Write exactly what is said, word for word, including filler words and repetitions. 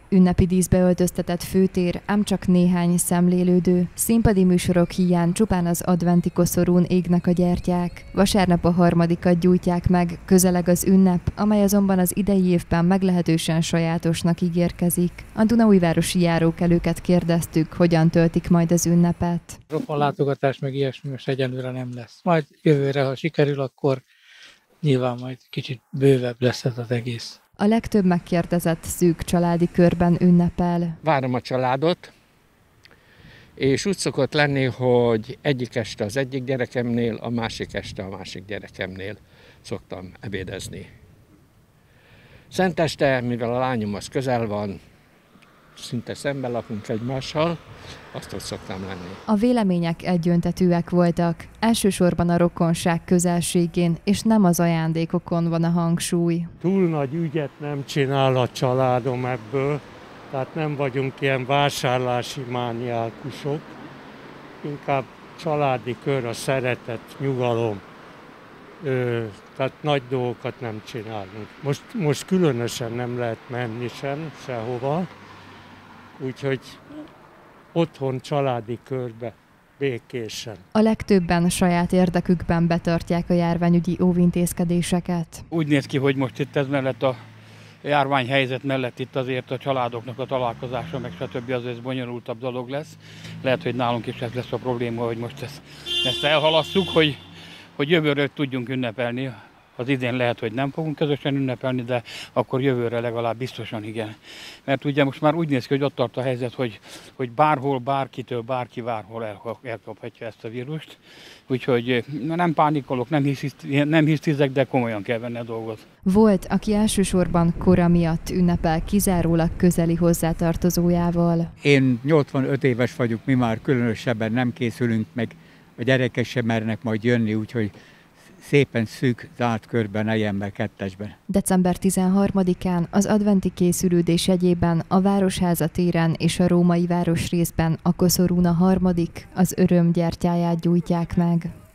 Ünnepi díszbe öltöztetett főtér, ám csak néhány szemlélődő. Színpadi műsorok híján csupán az adventi koszorún égnek a gyertyák. Vasárnap a harmadikat gyújtják meg, közeleg az ünnep, amely azonban az idei évben meglehetősen sajátosnak ígérkezik. A dunaújvárosi járókelőket kérdeztük, hogyan töltik majd az ünnepet. Rokonlátogatás meg ilyesmi most egyelőre nem lesz. Majd jövőre, ha sikerül, akkor nyilván majd kicsit bővebb lesz ez az egész. A legtöbb megkérdezett szűk családi körben ünnepel. Várom a családot, és úgy szokott lenni, hogy egyik este az egyik gyerekemnél, a másik este a másik gyerekemnél szoktam ebédezni. Szenteste, mivel a lányom az közel van, szinte szemben lakunk egymással, azt ott szoktam lenni. A vélemények egyöntetűek voltak. Elsősorban a rokonság közelségén, és nem az ajándékokon van a hangsúly. Túl nagy ügyet nem csinál a családom ebből, tehát nem vagyunk ilyen vásárlási mániákusok, inkább családi kör, a szeretet, nyugalom. Ö, tehát nagy dolgokat nem csinálunk. Most, most különösen nem lehet menni sem, sehova, úgyhogy otthon, családi körbe, békésen. A legtöbben saját érdekükben betartják a járványügyi óvintézkedéseket. Úgy néz ki, hogy most itt ez mellett a járványhelyzet mellett itt azért a családoknak a találkozása, meg stb. Azért bonyolultabb dolog lesz. Lehet, hogy nálunk is ez lesz a probléma, hogy most ezt, ezt elhalasszuk, hogy, hogy jövőre tudjunk ünnepelni. Az idén lehet, hogy nem fogunk közösen ünnepelni, de akkor jövőre legalább biztosan igen. Mert ugye most már úgy néz ki, hogy ott tart a helyzet, hogy, hogy bárhol, bárkitől, bárki bárhol elkaphatja ezt a vírust. Úgyhogy nem pánikolok, nem, hisz, nem hisztizek, de komolyan kell venni a dolgot. Volt, aki elsősorban kora miatt ünnepel kizárólag közeli hozzátartozójával. Én nyolcvanöt éves vagyok, mi már különösebben nem készülünk, meg a gyerekek sem mernek majd jönni, úgyhogy szépen szűk, zárt körben, nejembe, kettesben. december tizenharmadikán az adventi készülődés jegyében a Városháza téren és a római városrészben a koszorún a harmadik, az öröm gyertyáját gyújtják meg.